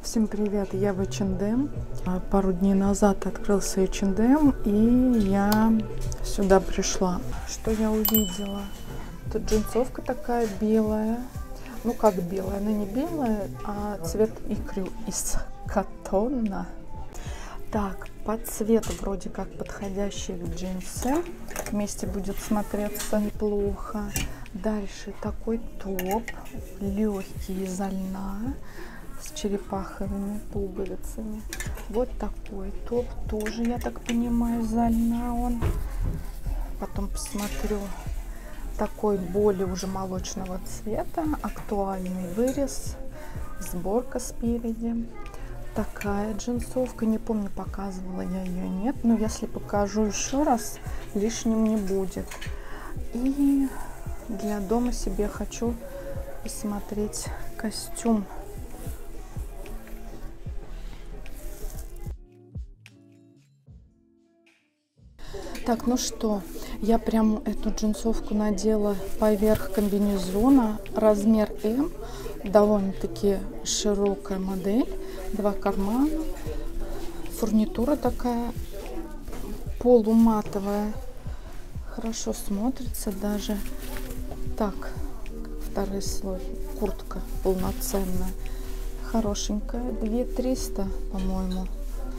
Всем привет, я в H&M. Пару дней назад открылся H&M, и я сюда пришла. Что я увидела? Тут джинсовка такая белая. Ну как белая, она не белая, а цвет икры из катона. Так, по цвету вроде как подходящие джинсы. Вместе будет смотреться неплохо. Дальше такой топ, легкий изо льна, с черепаховыми пуговицами. Вот такой топ, тоже, я так понимаю, изо льна он. Потом посмотрю. Такой более уже молочного цвета, актуальный вырез, сборка спереди. Такая джинсовка, не помню, показывала я ее, нет, но если покажу еще раз, лишним не будет. И для дома себе хочу посмотреть костюм. Так, ну что, я прям эту джинсовку надела поверх комбинезона, размер М, довольно-таки широкая модель, 2 кармана, фурнитура такая полуматовая, хорошо смотрится даже. Так, второй слой, куртка полноценная, хорошенькая, 2300, по-моему.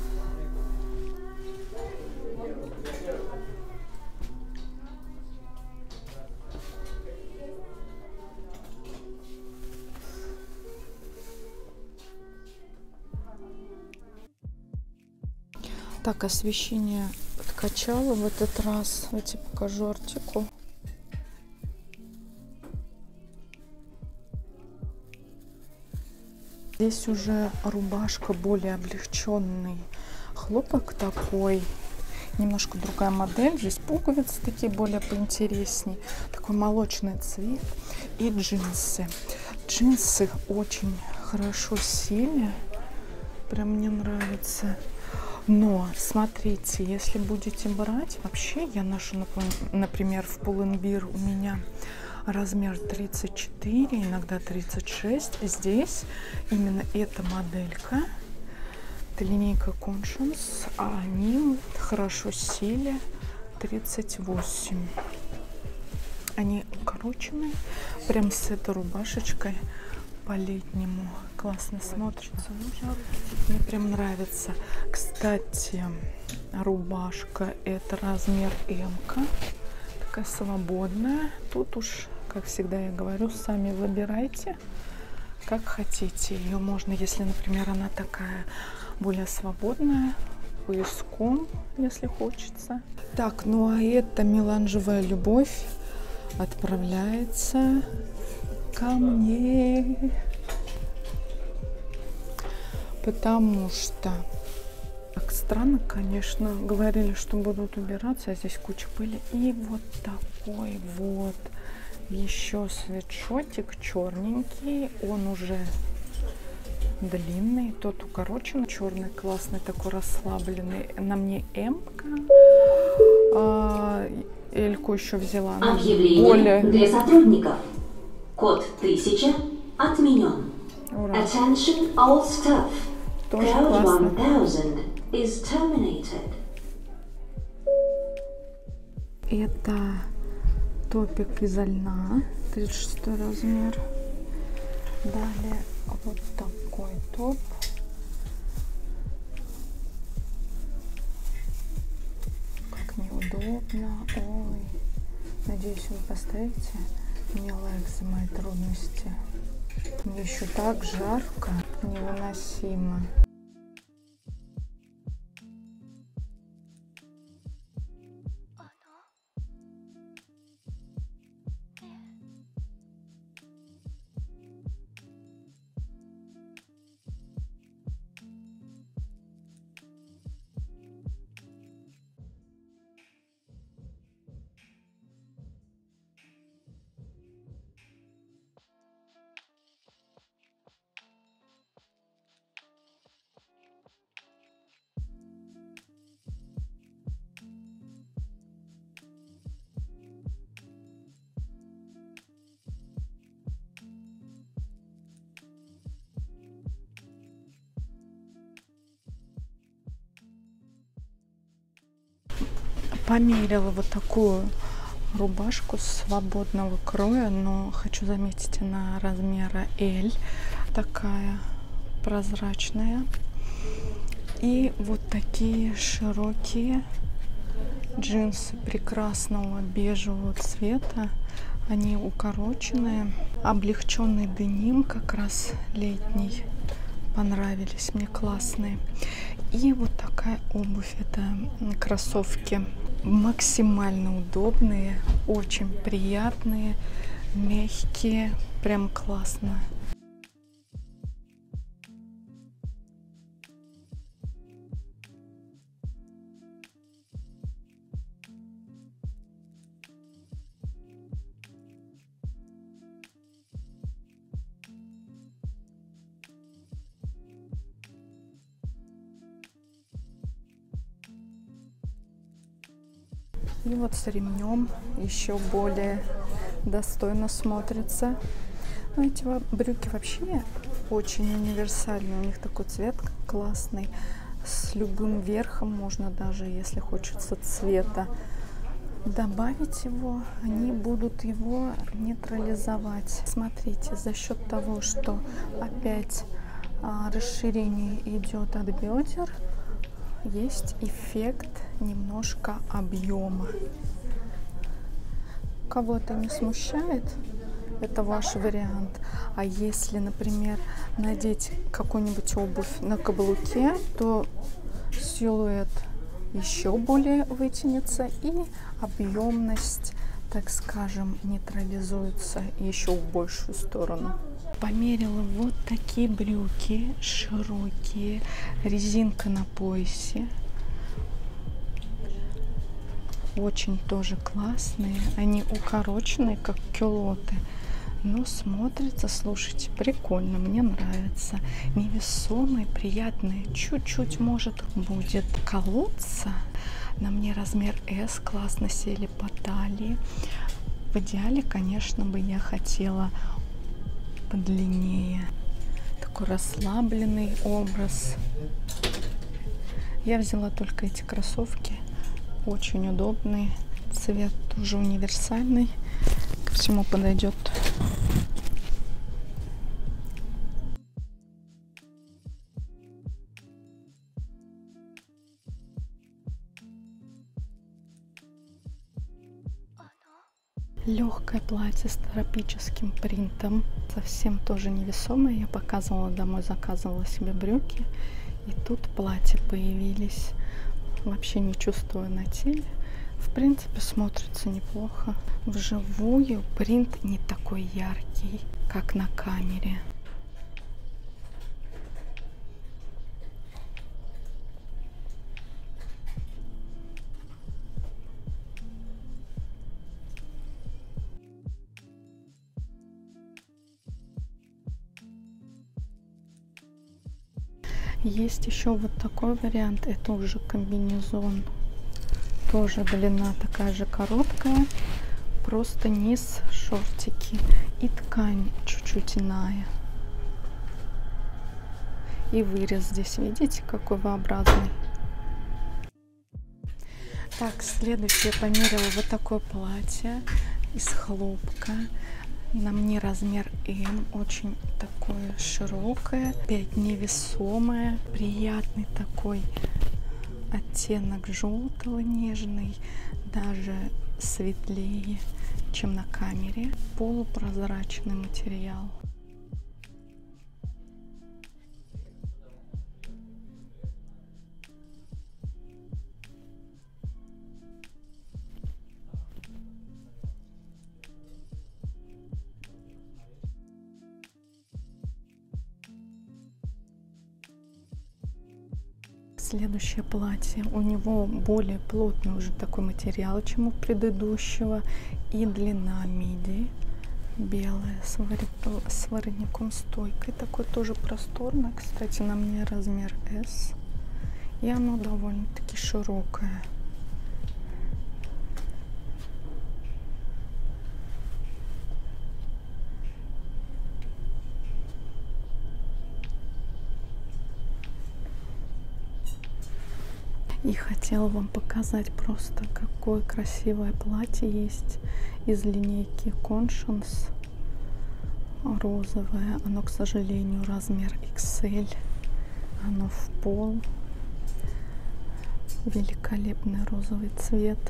Так, освещение откачала в этот раз. Я тебе покажу артикул. Здесь уже рубашка, более облегченный хлопок такой. Немножко другая модель. Здесь пуговицы такие более поинтересней. Такой молочный цвет. И джинсы. Джинсы очень хорошо сели. Прям мне нравится. Но, смотрите, если будете брать, вообще я ношу, например, в Pull&Bear у меня размер 34, иногда 36. Здесь именно эта моделька, это линейка Conscience, а они хорошо сели 38. Они укороченные, прям с этой рубашечкой по-летнему классно смотрится. Мне прям нравится. Кстати, рубашка это размер М-ка, такая свободная. Тут уж, как всегда я говорю, сами выбирайте, как хотите. Ее можно, если, например, она такая более свободная, пояском, если хочется. Так, ну а эта меланжевая любовь отправляется ко мне, потому что так странно, конечно, говорили, что будут убираться, а здесь куча пыли. И вот такой вот еще свитшотик черненький, он уже длинный, тот укороченный, черный, классный, такой расслабленный. На мне М-ка. Эльку еще взяла. Объявление более... для сотрудников. Код 1000 отменен. Ура. Attention all staff. Тоже Code классно. 1000 is terminated. Это топик изо льна, 36 размер. Далее вот такой топ. Как неудобно. Ой. Надеюсь, вы поставите мне лайк за мои трудности. Мне еще так жарко, невыносимо. Померила вот такую рубашку свободного кроя, но хочу заметить, она размера L, такая прозрачная. И вот такие широкие джинсы прекрасного бежевого цвета. Они укороченные, облегченный деним, как раз летний. Понравились мне, классные. И вот такая обувь, это кроссовки. Максимально удобные, очень приятные, мягкие, прям классно. И вот с ремнем еще более достойно смотрится. Но эти брюки вообще очень универсальные. У них такой цвет классный. С любым верхом можно, даже если хочется цвета добавить его, они будут его нейтрализовать. Смотрите, за счет того, что опять расширение идет от бедер, есть эффект немножко объема. Кого-то не смущает, это ваш вариант. А если, например, надеть какую-нибудь обувь на каблуке, то силуэт еще более вытянется и объемность, так скажем, нейтрализуется еще в большую сторону. Померила вот такие брюки широкие, резинка на поясе. Очень тоже классные. Они укороченные, как кюлоты. Но смотрятся, слушайте, прикольно. Мне нравится. Невесомые, приятные. Чуть-чуть, может, будет колоться. На мне размер S. Классно сели по талии. В идеале, конечно, бы я хотела подлиннее. Такой расслабленный образ. Я взяла только эти кроссовки. Очень удобный. Цвет тоже универсальный. Ко всему подойдет. Легкое платье с тропическим принтом. Совсем тоже невесомое. Я показывала домой, заказывала себе брюки. И тут платья появились. Вообще не чувствую на теле. В принципе, смотрится неплохо. Вживую принт не такой яркий, как на камере. Есть еще вот такой вариант. Это уже комбинезон. Тоже длина такая же короткая. Просто низ шортики. И ткань чуть-чуть иная. И вырез здесь, видите, какой V-образный. Так, следующее померила вот такое платье из хлопка. На мне размер М, очень такое широкое, опять невесомое, приятный такой оттенок желтого, нежный, даже светлее, чем на камере. Полупрозрачный материал. Следующее платье. У него более плотный уже такой материал, чем у предыдущего. И длина миди белая с воротником стойкой. Такой тоже просторный. Кстати, на мне размер S. И оно довольно-таки широкое. И хотела вам показать просто, как такое красивое платье есть из линейки Conscience. Розовое. Оно, к сожалению, размер XL. Оно в пол. Великолепный розовый цвет.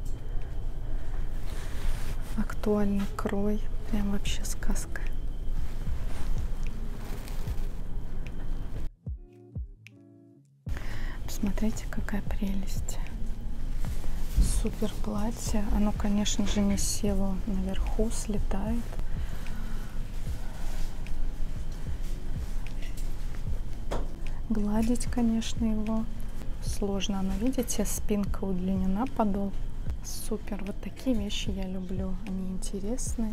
Актуальный крой. Прям вообще сказка. Посмотрите, какая прелесть. Супер платье. Оно, конечно же, не село наверху, слетает. Гладить, конечно, его сложно. Но видите, спинка удлинена, подол. Супер. Вот такие вещи я люблю. Они интересные.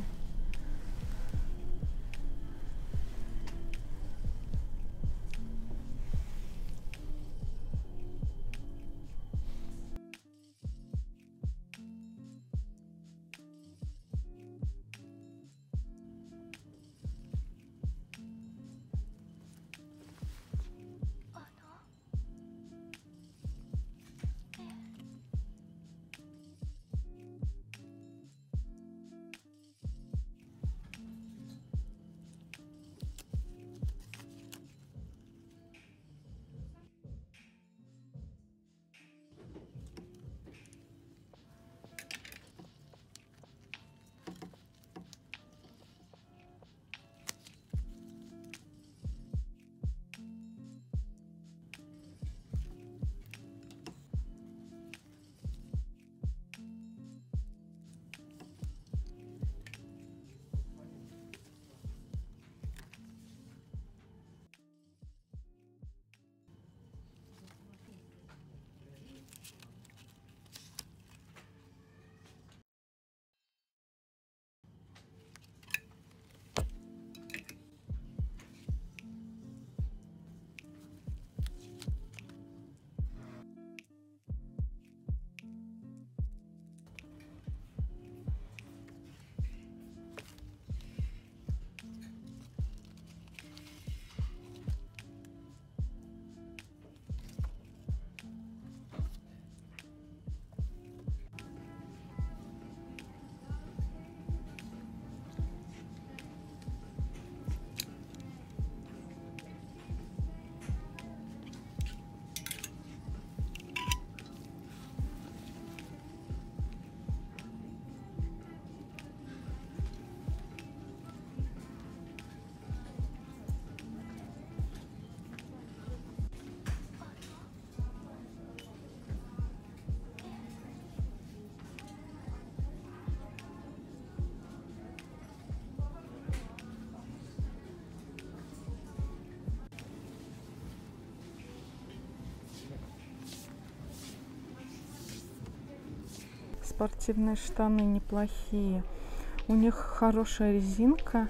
Спортивные штаны неплохие. У них хорошая резинка,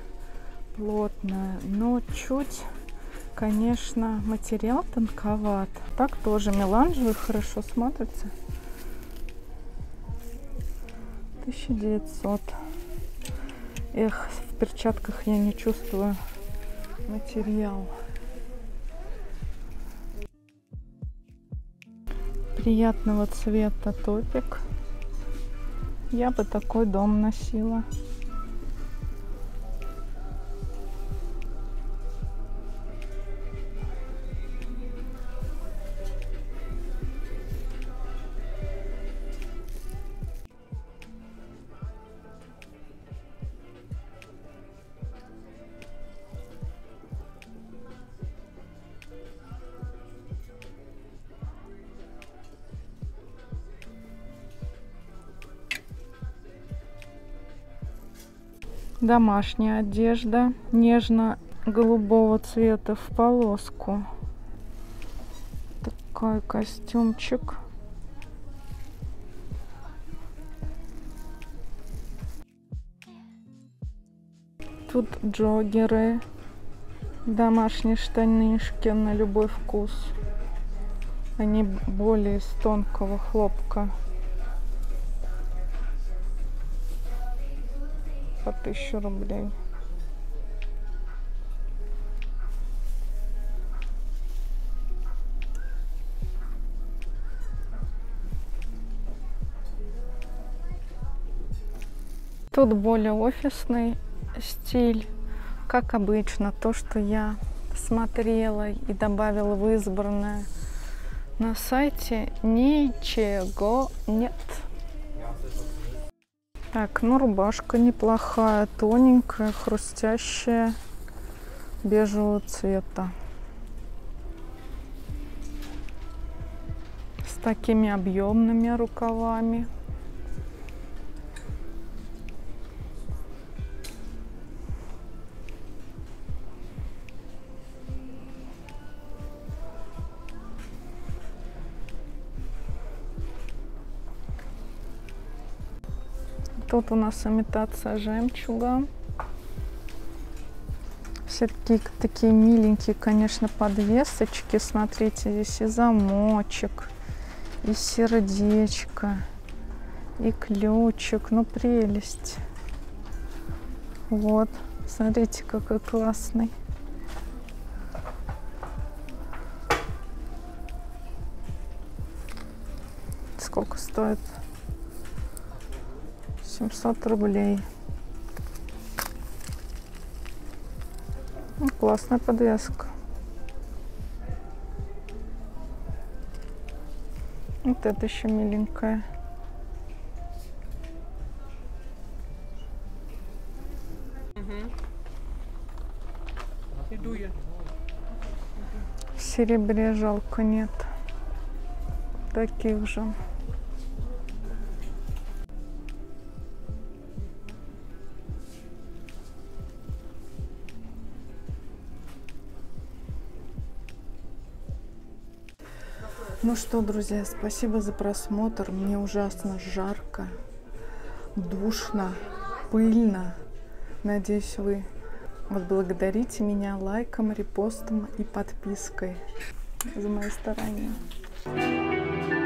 плотная, но чуть, конечно, материал тонковат. Так тоже меланжевый хорошо смотрится. 1900. Эх, в перчатках я не чувствую материал. Приятного цвета топик. Я бы такой дом носила. Домашняя одежда нежно-голубого цвета в полоску. Такой костюмчик. Тут джоггеры, домашние штанишки на любой вкус. Они более из тонкого хлопка. По 1000 рублей. Тут более офисный стиль. Как обычно, то, что я смотрела и добавила в избранное на сайте, ничего нет. Так, ну рубашка неплохая, тоненькая, хрустящая, бежевого цвета. С такими объемными рукавами. Тут у нас имитация жемчуга. Все такие миленькие, конечно, подвесочки. Смотрите, здесь и замочек, и сердечко, и ключик. Ну, прелесть. Вот, смотрите, какой классный. Сколько стоит? 700 рублей. Ну, классная подвеска. Вот это еще миленькая. В серебре жалко нет таких же. Ну что, друзья, спасибо за просмотр. Мне ужасно жарко, душно, пыльно. Надеюсь, вы отблагодарите меня лайком, репостом и подпиской за мои старания.